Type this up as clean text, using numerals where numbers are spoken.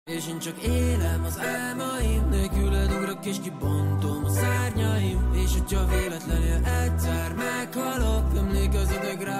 És én csak élem az álmaim, nélküled ugrok és kibontom a szárnyaim. És hogyha véletlenül egyszer meghalok, emlékezzetek rá,